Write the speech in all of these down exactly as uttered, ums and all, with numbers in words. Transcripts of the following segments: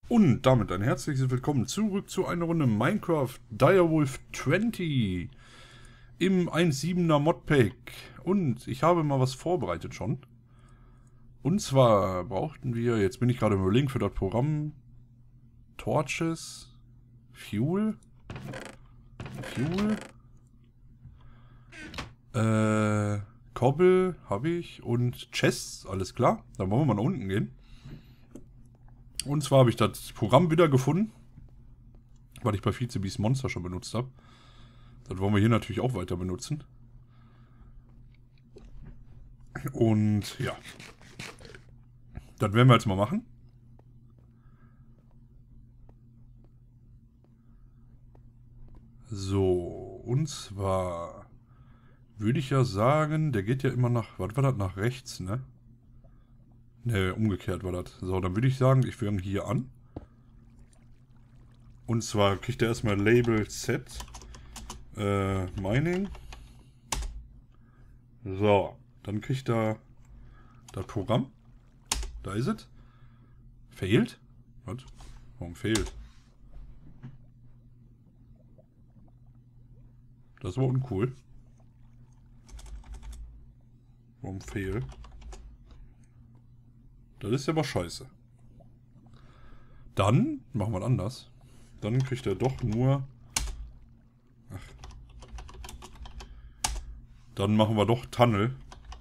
Und damit ein herzliches Willkommen zurück zu einer Runde Minecraft Direwolf zwanzig im eins Punkt siebener Modpack. Und ich habe mal was vorbereitet schon. Und zwar brauchten wir, jetzt bin ich gerade im Überlegen für das Programm, Torches, Fuel, Fuel, äh, Cobble habe ich und Chests, alles klar. Dann wollen wir mal nach unten gehen. Und zwar habe ich das Programm wieder gefunden, weil ich bei Vizebeast Monster schon benutzt habe. Das wollen wir hier natürlich auch weiter benutzen. Und ja, das werden wir jetzt mal machen. So, und zwar würde ich ja sagen, der geht ja immer nach, was war das, nach rechts, ne? Ne, umgekehrt war das. So, dann würde ich sagen, ich fange hier an. Und zwar kriegt er erstmal Label Set äh, Mining. So, dann kriegt er das Programm. Da ist es. Failed? Was? Warum fehlt? Das war uncool. Warum fail? Das ist ja aber scheiße. Dann machen wir anders. Dann kriegt er doch nur... Ach. Dann machen wir doch Tunnel.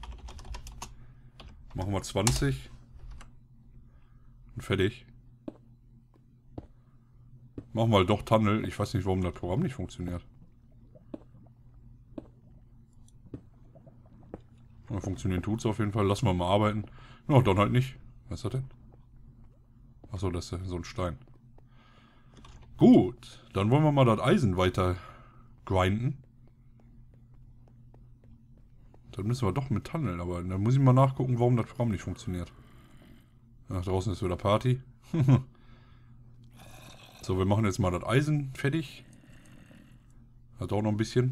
Machen wir zwanzig. Und fertig. Machen wir doch Tunnel. Ich weiß nicht, warum das Programm nicht funktioniert. Ja, funktionieren tut es auf jeden Fall. Lassen wir mal arbeiten. Ja, dann halt nicht. Was ist das denn? Achso, das ist ja so ein Stein. Gut, dann wollen wir mal das Eisen weiter grinden. Dann müssen wir doch mit Tunneln, aber dann muss ich mal nachgucken, warum das Programm nicht funktioniert. Ja, draußen ist wieder Party. So, wir machen jetzt mal das Eisen fertig. Hat auch noch ein bisschen.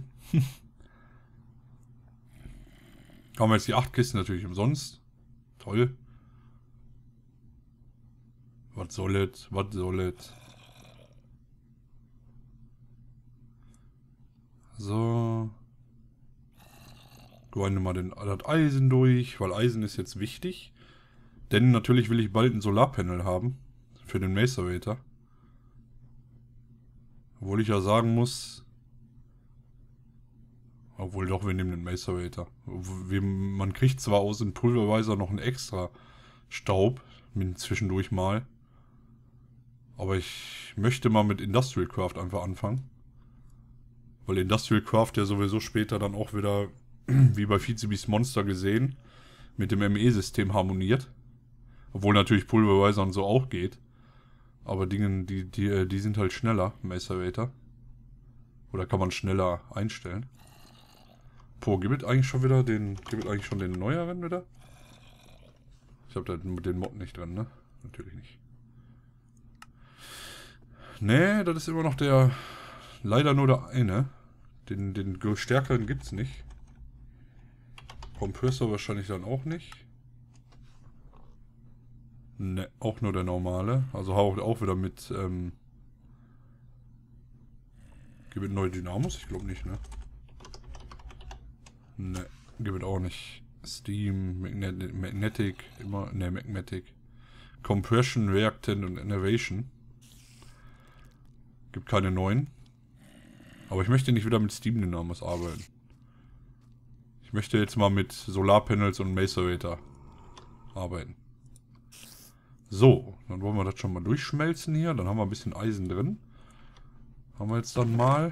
Haben wir jetzt die acht Kisten natürlich umsonst. Toll. Was soll es? Was soll es? So. Grinde mal den, das Eisen durch, weil Eisen ist jetzt wichtig. Denn natürlich will ich bald ein Solarpanel haben. Für den Macerator. Obwohl ich ja sagen muss... Obwohl doch, wir nehmen den Macerator. Man kriegt zwar aus dem Pulverizer noch einen extra Staub. Mit zwischendurch mal. Aber ich möchte mal mit Industrial Craft einfach anfangen. Weil Industrial Craft ja sowieso später dann auch wieder, wie bei Vizebeast Monster gesehen, mit dem M E-System harmoniert. Obwohl natürlich Pulverizer und so auch geht. Aber Dinge, die, die, die sind halt schneller, Macerator. Oder kann man schneller einstellen. Po, gibt es eigentlich schon wieder den, gibt es eigentlich schon den neueren wieder? Ich habe da den Mod nicht drin, ne? Natürlich nicht. Nee, das ist immer noch der... Leider nur der eine. Den, den stärkeren gibt's nicht. Kompressor wahrscheinlich dann auch nicht. Ne, auch nur der normale. Also auch, auch wieder mit... Ähm, gibt es neue Dynamos? Ich glaube nicht, ne? Ne, gibt es auch nicht. Steam, Magnet Magnetic, immer... Ne, Magnetic. Compression, Reactant und Innovation. Gibt keine neuen. Aber ich möchte nicht wieder mit Steam Dynamos arbeiten. Ich möchte jetzt mal mit Solarpanels und Macerator arbeiten. So, dann wollen wir das schon mal durchschmelzen hier. Dann haben wir ein bisschen Eisen drin. Haben wir jetzt dann mal.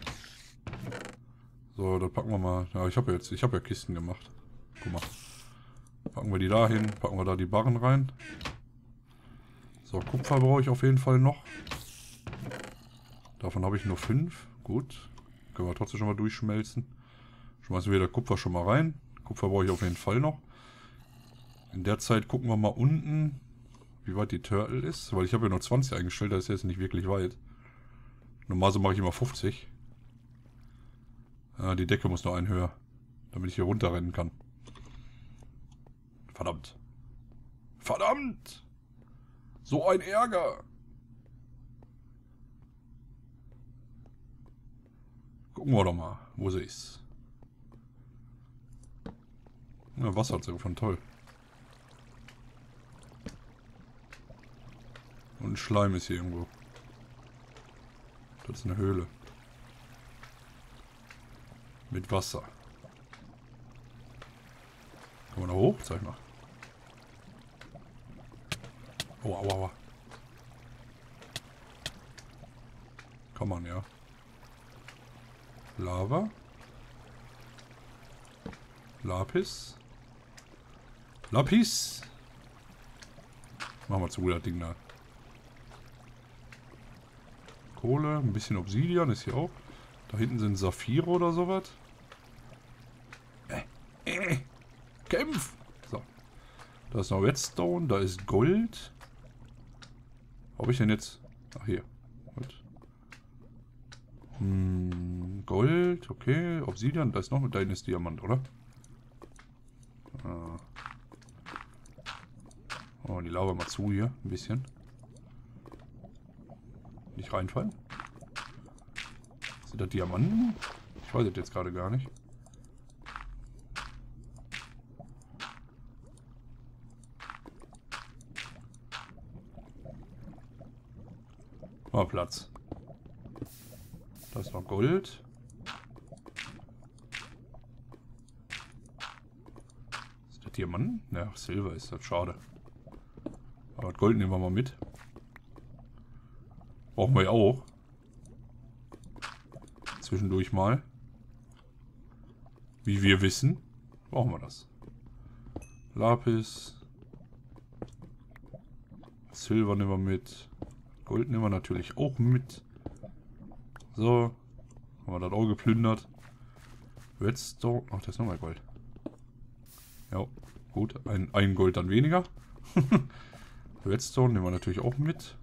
So, dann packen wir mal. Ja, ich habe jetzt, ich habe ja Kisten gemacht. Guck mal. Packen wir die da hin, packen wir da die Barren rein. So, Kupfer brauche ich auf jeden Fall noch. Davon habe ich nur fünf. Gut. Können wir trotzdem schon mal durchschmelzen. Schmeißen wir wieder Kupfer schon mal rein. Kupfer brauche ich auf jeden Fall noch. In der Zeit gucken wir mal unten, wie weit die Turtle ist. Weil ich habe ja nur zwanzig eingestellt, das ist jetzt nicht wirklich weit. Normalerweise mache ich immer fünfzig. Ah, die Decke muss noch ein höher. Damit ich hier runterrennen kann. Verdammt. Verdammt! So ein Ärger! Gucken wir doch mal, wo sie ist. Ja, Wasser hat sie von toll. Und Schleim ist hier irgendwo. Das ist eine Höhle. Mit Wasser. Kann man da hoch? Zeig mal. Aua, aua, aua. Kann man, ja. Lava. Lapis. Lapis. Machen wir zu, das Ding da. Kohle, ein bisschen Obsidian ist hier auch. Da hinten sind Saphire oder sowas. Äh, äh, kämpf! So. Da ist noch Redstone, da ist Gold. Wo habe ich denn jetzt? Ach, hier. Gut. Hm, Gold, okay. Obsidian, da ist noch mit deinem Diamant, oder? Ah. Oh, die Lava mal zu hier, ein bisschen. Nicht reinfallen. Sind das Diamanten? Ich weiß es jetzt gerade gar nicht. Mal Platz. Da ist noch Gold. Ist das Diamanten? Ja, Silber ist das. Schade. Aber das Gold nehmen wir mal mit. Brauchen wir ja auch. Zwischendurch mal. Wie wir wissen, brauchen wir das. Lapis. Silber nehmen wir mit. Gold nehmen wir natürlich auch mit. So. Haben wir das auch geplündert. Redstone. Ach, da ist nochmal Gold. Ja, gut. Ein, ein Gold dann weniger. Redstone nehmen wir natürlich auch mit.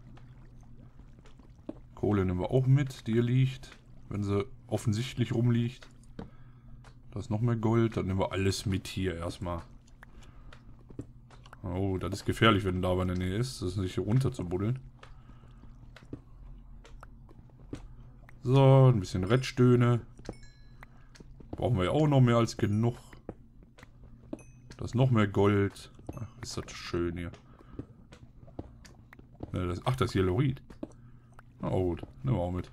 Kohle nehmen wir auch mit, die hier liegt. Wenn sie offensichtlich rumliegt. Da ist noch mehr Gold. Dann nehmen wir alles mit hier erstmal. Oh, das ist gefährlich, wenn da aber in der Nähe ist. Das ist nicht hier runter zu buddeln. So, ein bisschen Reddstöhne. Brauchen wir ja auch noch mehr als genug. Da ist noch mehr Gold. Ach, ist das schön hier. Ja, das, ach, das ist Yellowite. Oh gut, nehmen wir auch mit.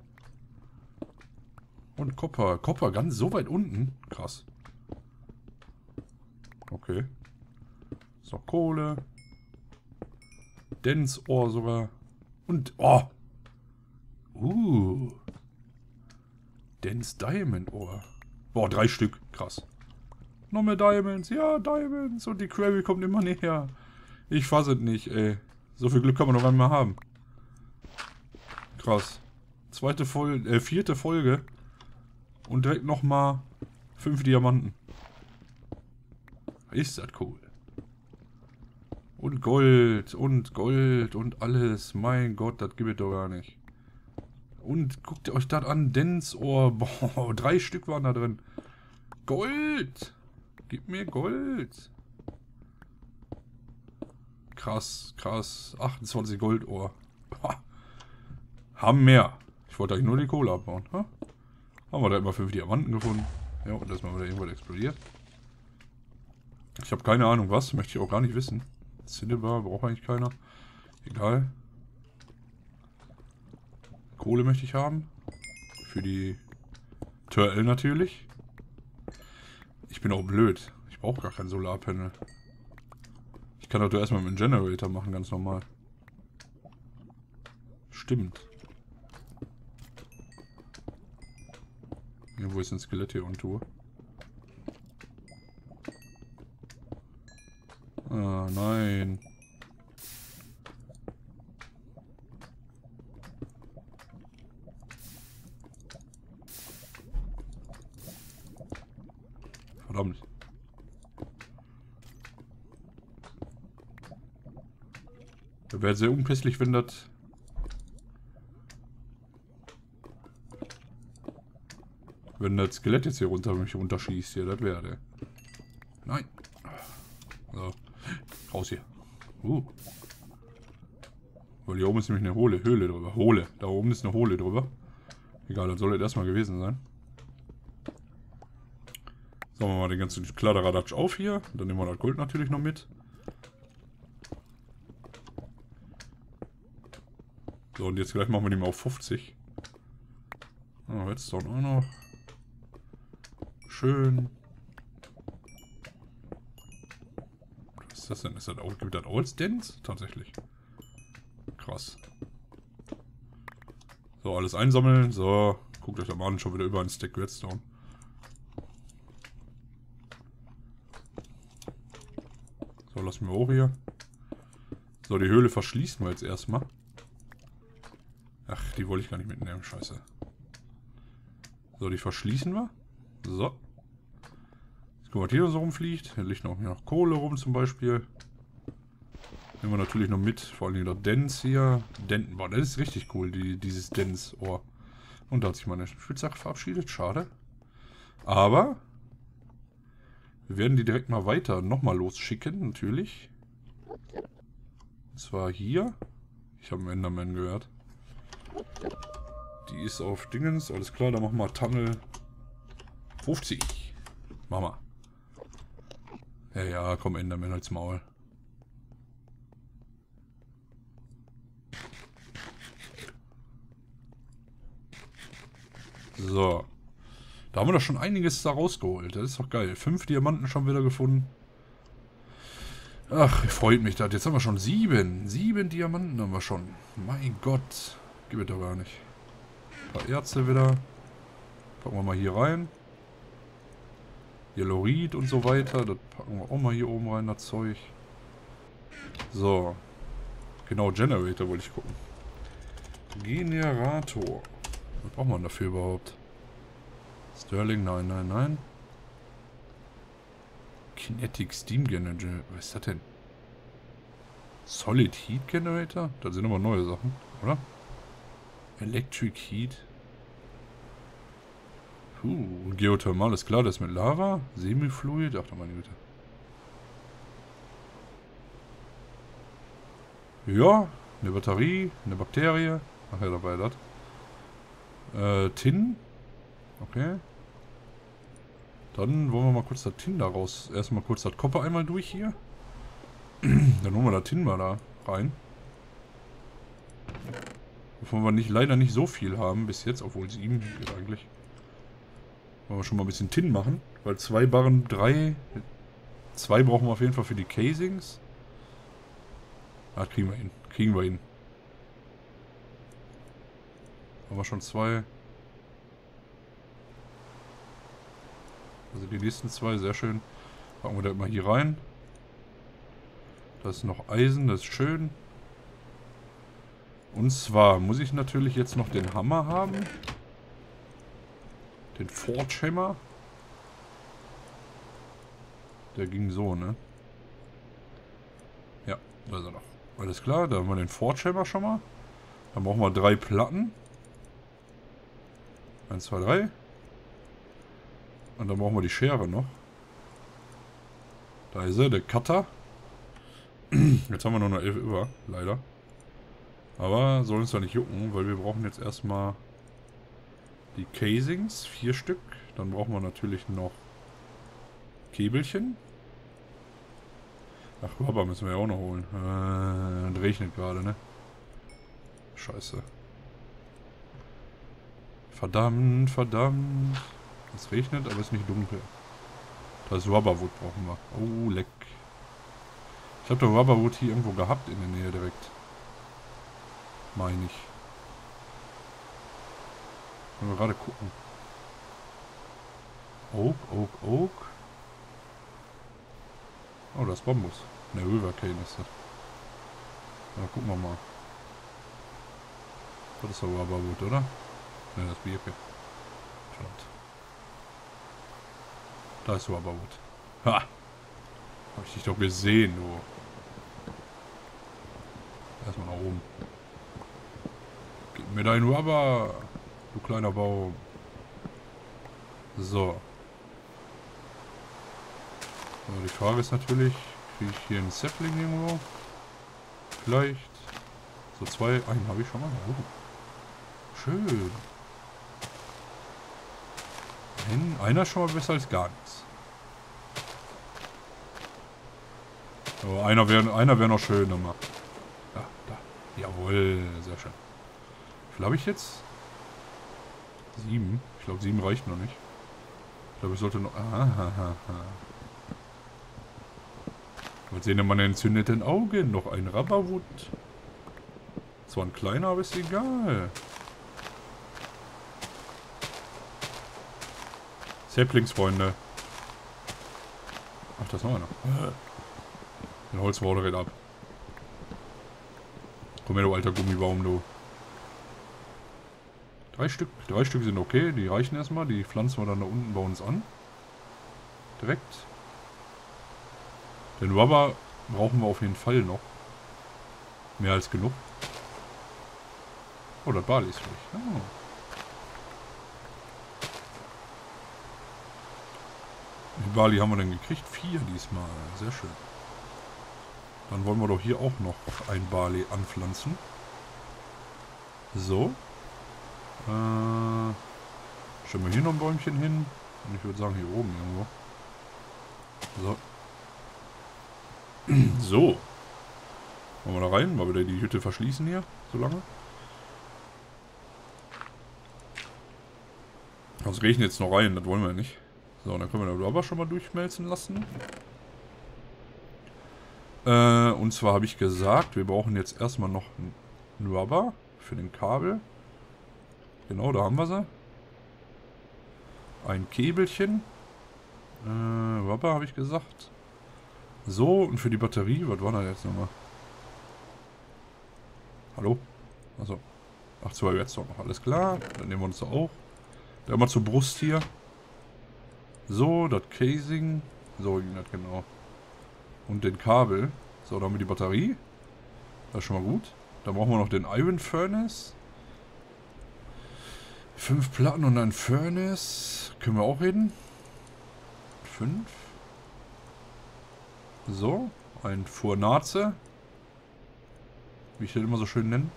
Und Kupfer. Kupfer ganz so weit unten. Krass. Okay. So, Kohle. Densohr sogar. Und, oh. Uh. Dense Diamond Ohr. Boah, drei Stück. Krass. Noch mehr Diamonds. Ja, Diamonds. Und die Quarry kommt immer näher. Ich fasse es nicht, ey. So viel Glück kann man noch einmal haben. Krass. Zweite Folge, äh, vierte Folge. Und direkt nochmal fünf Diamanten. Ist das cool. Und Gold. Und Gold. Und alles. Mein Gott, das gibt es doch gar nicht. Und guckt euch das an. Densohr. Boah, drei Stück waren da drin. Gold. Gib mir Gold. Krass, krass. achtundzwanzig Goldohr. Haben mehr. Ich wollte eigentlich nur die Kohle abbauen. Ha? Haben wir da immer fünf Diamanten gefunden. Ja, und da ist mal wieder irgendwas explodiert. Ich habe keine Ahnung was. Möchte ich auch gar nicht wissen. Cinnabar braucht eigentlich keiner. Egal. Kohle möchte ich haben. Für die Turtle natürlich. Ich bin auch blöd. Ich brauche gar kein Solarpanel. Ich kann das doch erstmal mit dem Generator machen, ganz normal. Stimmt. Irgendwo ist ein Skelett hier und tue. Ah, nein. Verdammt. Das wäre sehr unpässlich, wenn das... Wenn das Skelett jetzt hier runter mich runterschießt, hier, das wäre der. Nein. So. Raus hier. Uh. Weil hier oben ist nämlich eine hohle Höhle drüber. Hohle. Da oben ist eine Hohle drüber. Egal, das soll das erstmal gewesen sein. Sagen wir mal den ganzen Kladderadatsch auf hier. Dann nehmen wir das Gold natürlich noch mit. So, und jetzt gleich machen wir den mal auf fünfzig. Ah, Redstone auch noch. Schön. Was ist das denn? Ist das auch, gibt das auch als Dance? Tatsächlich. Krass. So, alles einsammeln. So, guckt euch das mal an. Schon wieder über einen Stack Redstone. So, lassen wir auch hier. So, die Höhle verschließen wir jetzt erstmal. Ach, die wollte ich gar nicht mitnehmen. Scheiße. So, die verschließen wir. So. Jetzt gucken wir, was hier so rumfliegt. Hier liegt noch, noch Kohle rum zum Beispiel. Nehmen wir natürlich noch mit. Vor allem noch Dance hier. Den, boah, das ist richtig cool, die, dieses Dance-Ohr. Und da hat sich meine Spitzhacke verabschiedet. Schade. Aber wir werden die direkt mal weiter nochmal losschicken, natürlich. Und zwar hier. Ich habe einen Enderman gehört. Die ist auf Dingens. Alles klar, da machen wir Tunnel fünfzig. Machen wir. Ja, ja, komm, Enderman als Maul. So. Da haben wir doch schon einiges da rausgeholt. Das ist doch geil. Fünf Diamanten schon wieder gefunden. Ach, freut mich das. Jetzt haben wir schon sieben. Sieben Diamanten haben wir schon. Mein Gott. Gib es doch gar nicht. Ein paar Erze wieder. Packen wir mal hier rein. Yellowrit und so weiter. Das packen wir auch mal hier oben rein, das Zeug. So. Genau, Generator wollte ich gucken. Generator. Was braucht man dafür überhaupt? Sterling, nein, nein, nein. Kinetic Steam Generator. Was ist das denn? Solid Heat Generator? Das sind aber neue Sachen, oder? Electric Heat. Puh, Geothermal ist klar, das ist mit Lava. Semifluid, ach du meine Güte. Ja, eine Batterie, eine Bakterie. Ach ja, dabei das. Äh, Tin. Okay. Dann wollen wir mal kurz das Tin da raus. Erstmal kurz das Copper einmal durch hier. Dann holen wir das Tin mal da rein. Wovon wir nicht, leider nicht so viel haben bis jetzt, obwohl sieben geht eigentlich. Wollen wir schon mal ein bisschen Tin machen. Weil zwei Barren, drei. Zwei brauchen wir auf jeden Fall für die Casings. Ah, kriegen wir hin. Kriegen wir hin. Haben wir schon zwei. Also die nächsten zwei, sehr schön. Packen wir da immer hier rein. Da ist noch Eisen, das ist schön. Und zwar muss ich natürlich jetzt noch den Hammer haben. Den Forge Hammer. Der ging so, ne? Ja, da ist er noch. Alles klar, da haben wir den Forge Hammer schon mal. Dann brauchen wir drei Platten. Eins, zwei, drei. Und dann brauchen wir die Schere noch. Da ist er, der Cutter. Jetzt haben wir nur noch elf über, leider. Aber soll uns da nicht jucken, weil wir brauchen jetzt erstmal die Casings, vier Stück. Dann brauchen wir natürlich noch Käbelchen. Ach, Rubber müssen wir ja auch noch holen. Äh, das regnet gerade, ne? Scheiße. Verdammt, verdammt. Es regnet, aber es ist nicht dunkel. Das Rubberwood brauchen wir. Oh, leck. Ich habe der Rubberwood hier irgendwo gehabt in der Nähe direkt. Meine ich. Können wir gerade gucken. Oak, Oak, Oak. Oh, das ist Bambus. Ne, Rivercane ist das. Ja, gucken wir mal. Das ist der Rubberwood, oder? Ne, das ist Birke. Verdammt. Da ist Rubberwood. Ha! Hab ich dich doch gesehen, du. Erstmal nach oben. Gib mir deinen Rubber, du kleiner Baum. So. So, die Frage ist natürlich, kriege ich hier einen Sapling irgendwo? Vielleicht. So zwei. Einen habe ich schon mal. Oh. Schön. Ein, einer ist schon mal besser als gar nichts. Oh, einer wäre einer wär noch schön nochmal. Da, da. Jawohl, sehr schön. Wie viel habe ich jetzt? Sieben. Ich glaube, sieben reicht noch nicht. Ich glaube, ich sollte noch... Ahaha. Mal sehen, meine entzündeten Augen. Noch ein Rabberwood. Zwar ein kleiner, aber ist egal. Saplings, Ach, das war noch. Den holzen wir auch direkt ab. Komm her, du alter Gummibaum, du. Drei Stück. Drei Stück sind okay. Die reichen erstmal. Die pflanzen wir dann da unten bei uns an. Direkt. Den Rubber brauchen wir auf jeden Fall noch. Mehr als genug. Oh, das Barley ist durch. Oh. Wie Barley haben wir denn gekriegt? Vier diesmal. Sehr schön. Dann wollen wir doch hier auch noch ein Barley anpflanzen. So. Äh, stellen wir hier noch ein Bäumchen hin. Und ich würde sagen hier oben irgendwo. So. So. Wollen wir da rein? Mal wieder die Hütte verschließen hier. So lange. Sonst regnet jetzt noch rein. Das wollen wir nicht. So, dann können wir den Rubber schon mal durchschmelzen lassen. Äh, und zwar habe ich gesagt, wir brauchen jetzt erstmal noch einen Rubber für den Kabel. Genau, da haben wir sie. Ein Käbelchen. Äh, Rubber habe ich gesagt. So, und für die Batterie, was war da jetzt nochmal? Hallo? Achso. Ach, zwei jetzt noch, alles klar. Dann nehmen wir uns da auch. Der mal zur Brust hier. So, das Casing. So ging das genau. Und den Kabel. So, da haben wir die Batterie. Das ist schon mal gut. Dann brauchen wir noch den Iron Furnace. Fünf Platten und ein Furnace. Können wir auch reden. Fünf. So, ein Furnace. Wie ich den immer so schön nenne.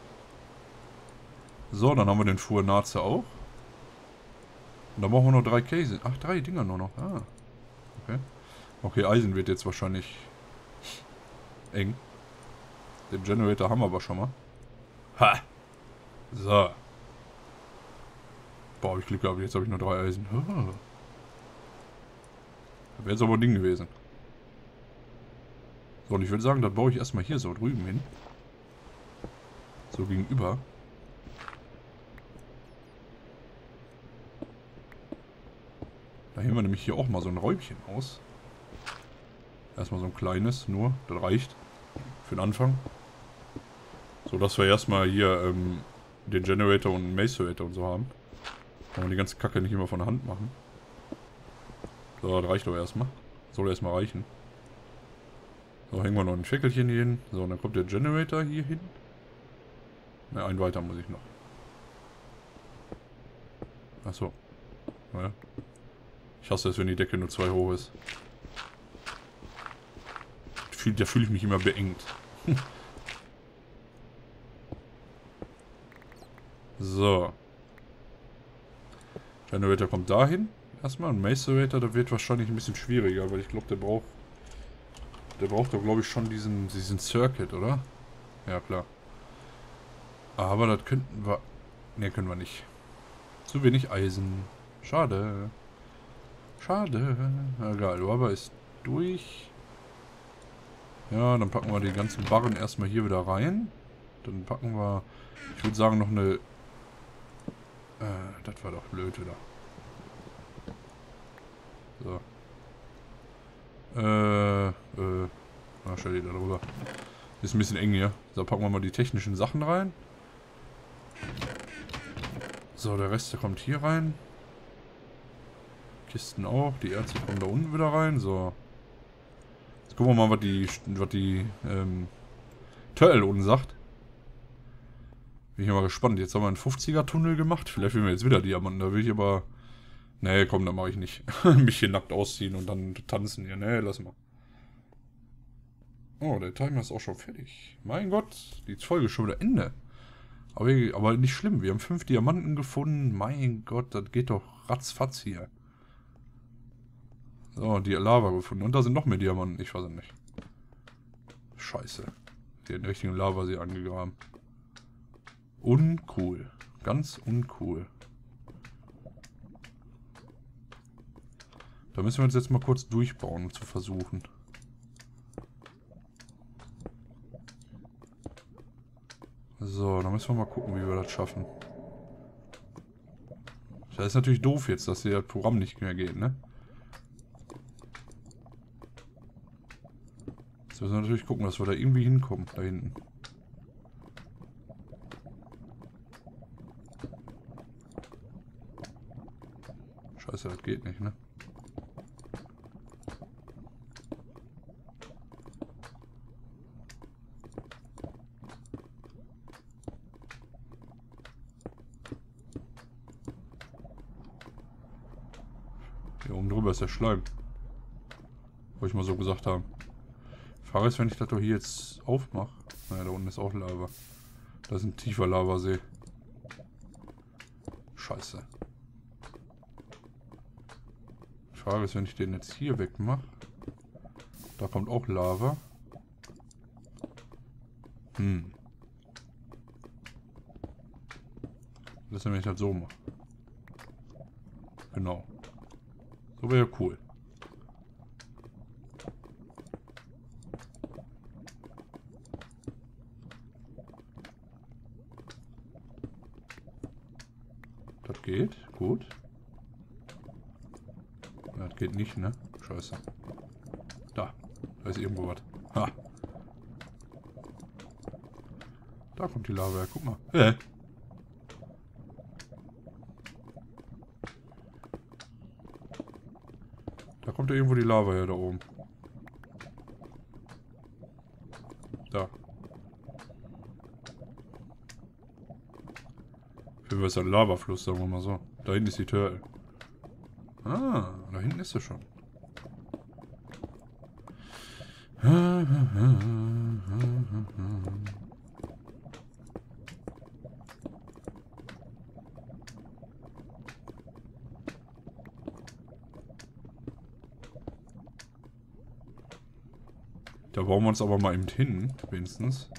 So, dann haben wir den Furnace auch. Und dann brauchen wir noch drei Käse. Ach, drei Dinger nur noch. Ah. Okay. Okay, Eisen wird jetzt wahrscheinlich eng. Den Generator haben wir aber schon mal. Ha! So. Boah, hab ich Glück gehabt. Jetzt habe ich nur drei Eisen. Oh. Das wäre jetzt aber ein Ding gewesen. So, und ich würde sagen, das baue ich erstmal hier so drüben hin. So gegenüber. Da heben wir nämlich hier auch mal so ein Räumchen aus. Erstmal so ein kleines, nur. Das reicht. Für den Anfang. So, dass wir erstmal hier ähm, den Generator und den Macerator und so haben. Kann man die ganze Kacke nicht immer von der Hand machen. So, das reicht doch erstmal. Soll erstmal reichen. So, hängen wir noch ein Fäckelchen hier hin. So, und dann kommt der Generator hier hin. Ne, einen weiter muss ich noch. Achso. Naja. Ich hasse es, wenn die Decke nur zwei hoch ist. Da fühle ich mich immer beengt. So. Generator kommt dahin. Erstmal. Und Macerator, der wird wahrscheinlich ein bisschen schwieriger, weil ich glaube, der braucht... Der braucht doch, glaube ich, schon diesen, diesen Circuit, oder? Ja, klar. Aber das könnten wir... Ne, können wir nicht. Zu wenig Eisen. Schade. Schade. Egal, Rubber ist durch. Ja, dann packen wir die ganzen Barren erstmal hier wieder rein. Dann packen wir... Ich würde sagen, noch eine... Äh, das war doch blöd wieder. So. Äh, äh... Ah, stell die da drüber. Ist ein bisschen eng hier. So, packen wir mal die technischen Sachen rein. So, der Rest, der kommt hier rein. Kisten auch. Die Erze kommen da unten wieder rein. So. Jetzt gucken wir mal, was die, was die, ähm, Turtle unten sagt. Bin ich mal gespannt. Jetzt haben wir einen fünfziger-Tunnel gemacht. Vielleicht will wir jetzt wieder Diamanten. Da will ich aber... Nee, komm, da mache ich nicht. Mich hier nackt ausziehen und dann tanzen hier. Nee, lass mal. Oh, der Timer ist auch schon fertig. Mein Gott, die Folge ist schon wieder Ende. Aber, aber nicht schlimm. Wir haben fünf Diamanten gefunden. Mein Gott, das geht doch ratzfatz hier. So, die Lava gefunden. Und da sind noch mehr Diamanten. Ich weiß es nicht. Scheiße. Hier den richtigen Lavasee angegraben. Uncool. Ganz uncool. Da müssen wir uns jetzt mal kurz durchbauen, um zu versuchen. So, dann müssen wir mal gucken, wie wir das schaffen. Das ist natürlich doof jetzt, dass hier das Programm nicht mehr geht, ne? Jetzt müssen wir natürlich gucken, dass wir da irgendwie hinkommen, da hinten. Scheiße, das geht nicht, ne? Hier oben drüber ist der Schleim. Wollte ich mal so gesagt haben. Die Frage ist, wenn ich das doch hier jetzt aufmache. Naja, da unten ist auch Lava. Da ist ein tiefer Lavasee. Scheiße. Die Frage ist, wenn ich den jetzt hier wegmache. Da kommt auch Lava. Hm. Das ist, wenn ich das so mache. Genau. So wäre ja cool. Das geht, gut. Das geht nicht, ne? Scheiße. Da, da ist irgendwo was. Ha. Da kommt die Lava, guck mal. Hä? Da kommt ja irgendwo die Lava her, da oben. Da. Für was ist ein Lavafluss, sagen wir mal so. Da hinten ist die Tür. Ah, da hinten ist sie schon. Da bauen wir uns aber mal eben hin, wenigstens.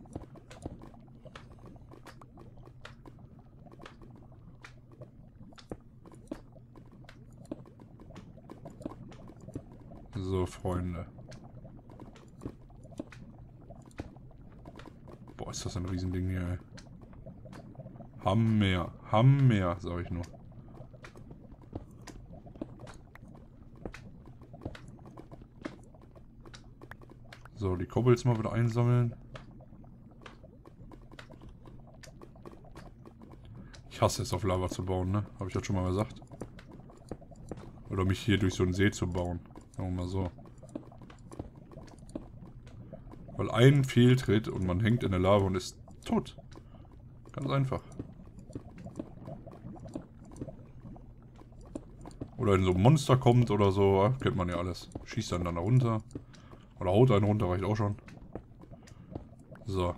So, Freunde. Boah, ist das ein Riesending hier, ey. Hammer, Hammer, sag ich nur. So, die Kobolds mal wieder einsammeln. Ich hasse es, auf Lava zu bauen, ne? Habe ich das schon mal gesagt. Oder mich hier durch so einen See zu bauen. Sagen wir mal so. Weil ein Fehltritt und man hängt in der Lava und ist tot. Ganz einfach. Oder wenn so ein Monster kommt oder so, kennt man ja alles. Schießt dann dann da runter. Oder haut einen runter, reicht auch schon. So.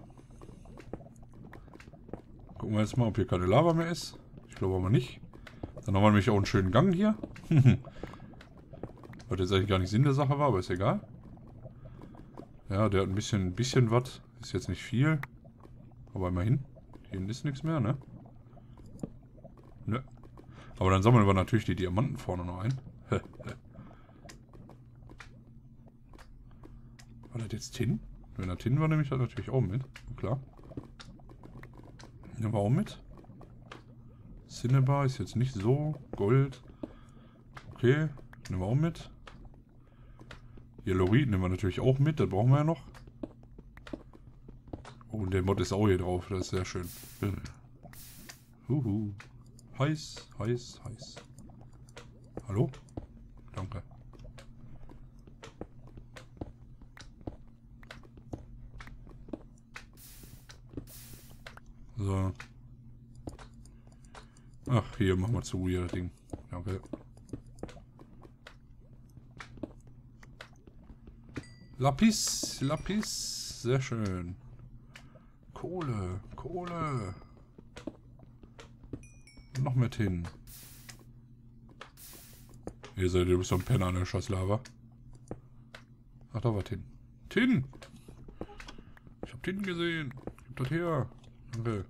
Gucken wir jetzt mal, ob hier keine Lava mehr ist. Ich glaube aber nicht. Dann haben wir nämlich auch einen schönen Gang hier. Was jetzt eigentlich gar nicht Sinn der Sache war, aber ist egal. Ja, der hat ein bisschen, ein bisschen was. Ist jetzt nicht viel. Aber immerhin. Hier ist nichts mehr, ne? Ne. Aber dann sammeln wir natürlich die Diamanten vorne noch ein. War das jetzt Tin? Wenn er Tin war, nehme ich das natürlich auch mit. Klar. Nehmen wir auch mit. Cinnabar ist jetzt nicht so. Gold. Okay. Nehmen wir auch mit. Yellowite nehmen wir natürlich auch mit. Das brauchen wir ja noch. Oh, und der Mod ist auch hier drauf. Das ist sehr schön. Huhu. Heiß, heiß, heiß. Hallo? Danke. So. Ach, hier machen wir zu, hier das Ding. Danke. Lapis, Lapis. Sehr schön. Kohle, Kohle. Noch mit hin. Ihr seid, du bist so ein Penner, ne? Scheiß Lava. Ach, da war Tin. Tin! Tin gesehen. Gib das her. Okay.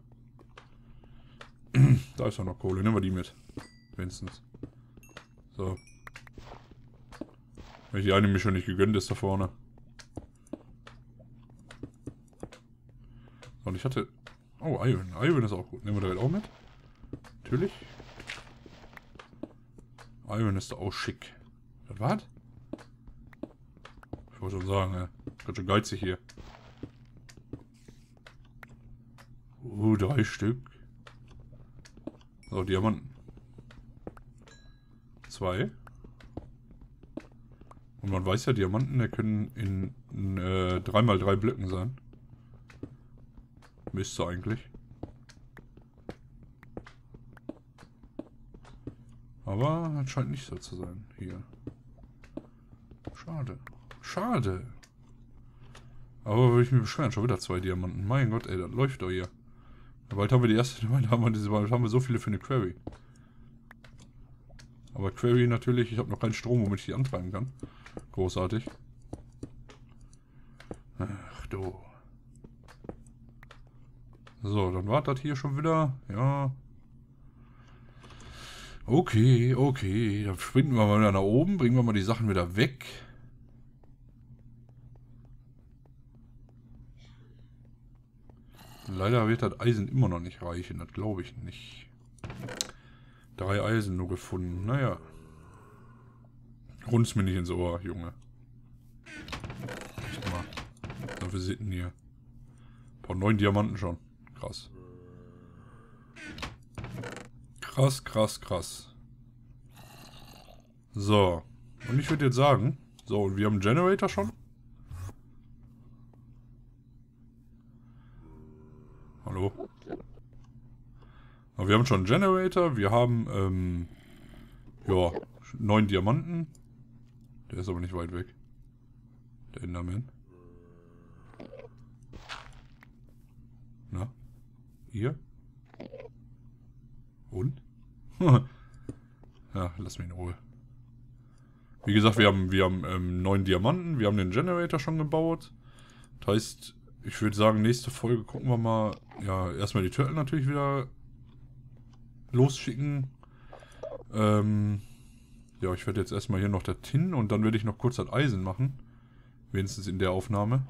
Da ist doch noch Kohle. Nehmen wir die mit. Wenigstens. So. Wenn die eine mir schon nicht gegönnt ist da vorne. Und ich hatte... Oh, Iron. Iron ist auch gut. Nehmen wir da auch mit? Natürlich. Iron ist auch schick. Das war's? Ich wollte schon sagen, ey. Ganz schön geizig hier. Uh, drei Stück. So, Diamanten. Zwei. Und man weiß ja, Diamanten, die können in, in äh, drei mal drei Blöcken sein. Müsste eigentlich. Aber es scheint nicht so zu sein. Hier. Schade. Schade. Aber würde ich mir beschweren, schon wieder zwei Diamanten. Mein Gott, ey, das läuft doch hier. Bald haben wir die erste, bald haben wir, diese, bald haben wir so viele für eine Query. Aber Query natürlich, ich habe noch keinen Strom, womit ich die antreiben kann. Großartig. Ach du. So, dann war das hier schon wieder. Ja. Okay, okay. Dann springen wir mal wieder nach oben, bringen wir mal die Sachen wieder weg. Leider wird das Eisen immer noch nicht reichen, das glaube ich nicht. Drei Eisen nur gefunden, naja. Runz mir nicht ins Ohr, Junge. Echt mal. Was wir sitten hier. Boah, neun Diamanten schon. Krass. Krass, krass, krass. So. Und ich würde jetzt sagen, so, wir haben einen Generator schon. Hallo? Aber wir haben schon einen Generator, wir haben, ähm, ja, neun Diamanten. Der ist aber nicht weit weg. Der Enderman. Na? Hier? Und? Ja, lass mich in Ruhe. Wie gesagt, wir haben, wir haben ähm, neun Diamanten, wir haben den Generator schon gebaut. Das heißt, ich würde sagen, nächste Folge gucken wir mal, ja, erstmal die Turtle natürlich wieder losschicken. Ähm, ja, ich werde jetzt erstmal hier noch das Tin und dann werde ich noch kurz das Eisen machen. Wenigstens in der Aufnahme.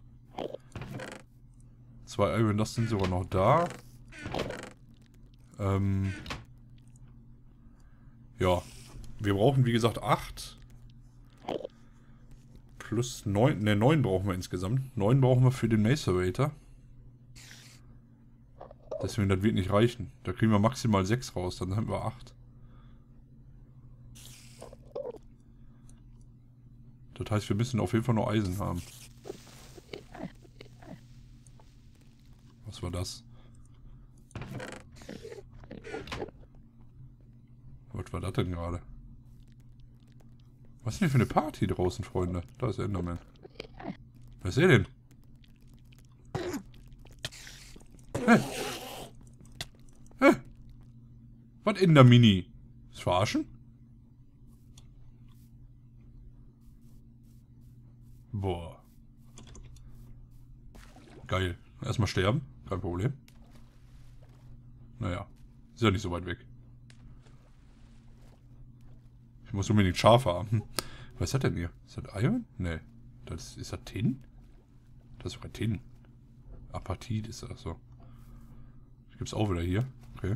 Zwei Iron, das sind sogar noch da. Ähm, ja, wir brauchen wie gesagt acht. Plus neun, ne, neun brauchen wir insgesamt. neun brauchen wir für den Macerator. Deswegen, das wird nicht reichen. Da kriegen wir maximal sechs raus, dann haben wir acht. Das heißt, wir müssen auf jeden Fall noch Eisen haben. Was war das? Was war das denn gerade? Was ist denn hier für eine Party draußen, Freunde? Da ist der Enderman. Was ist er denn? Hä? Hä? Was Endermini? Ist verarschen? Boah. Geil. Erstmal sterben. Kein Problem. Naja. Ist ja nicht so weit weg. Ich muss unbedingt Schafe haben. Was ist das denn hier? Ist das Iron? Nee. Das, ist das Tin? Das ist sogar Tin. Apatit ist das so. Das gibt's auch wieder hier. Okay.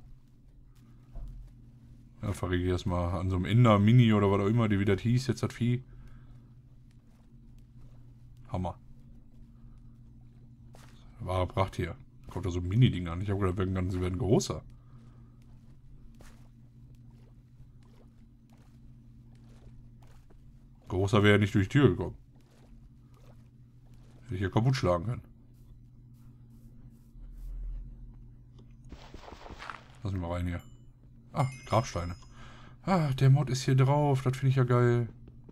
Ja, verrege ich erstmal an so einem Ender Mini oder was auch immer, die wieder hieß, jetzt das Vieh. Hammer. Wahre Pracht hier. Kommt da so ein Mini-Ding an. Ich habe gedacht, sie werden größer. Großer wäre ja nicht durch die Tür gekommen. Hätte ich hier kaputt schlagen können. Lass mich mal rein hier. Ah, Grabsteine. Ah, der Mod ist hier drauf. Das finde ich ja geil.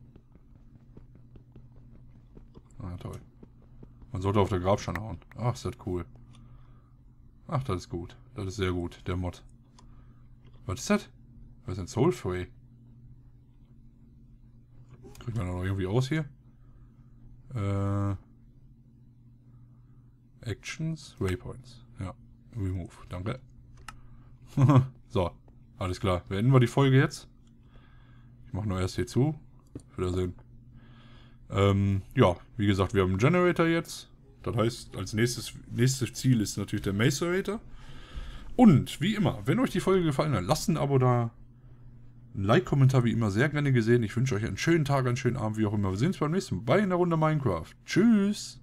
Ah, toll. Man sollte auf der Grabstein hauen. Ach, ist das cool. Ach, das ist gut. Das ist sehr gut, der Mod. Was ist das? Was ist denn Soulfree? Kriegt man da noch irgendwie aus hier? Äh. Actions, Waypoints. Ja, Remove. Danke. So, alles klar. Beenden wir die Folge jetzt. Ich mache nur erst hier zu. Wiedersehen. Ähm, ja, wie gesagt, wir haben einen Generator jetzt. Das heißt, als nächstes, nächstes Ziel ist natürlich der Macerator. Und, wie immer, wenn euch die Folge gefallen hat, lasst ein Abo da. Ein Like-Kommentar wie immer sehr gerne gesehen. Ich wünsche euch einen schönen Tag, einen schönen Abend, wie auch immer. Wir sehen uns beim nächsten Mal bei einer Runde Minecraft. Tschüss!